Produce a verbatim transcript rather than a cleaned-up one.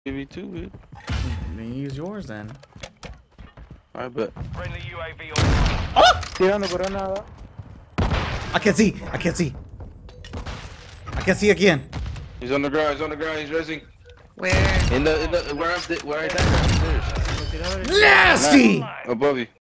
Give me two, man. Then use yours then. I bet. Friendly U A V on. Oh! Tirando granada. I can't see. I can't see. I can't see again. He's on the ground. He's on the ground. He's resing. Where? In the, in the, where I'm, where I died. Nasty! Above you.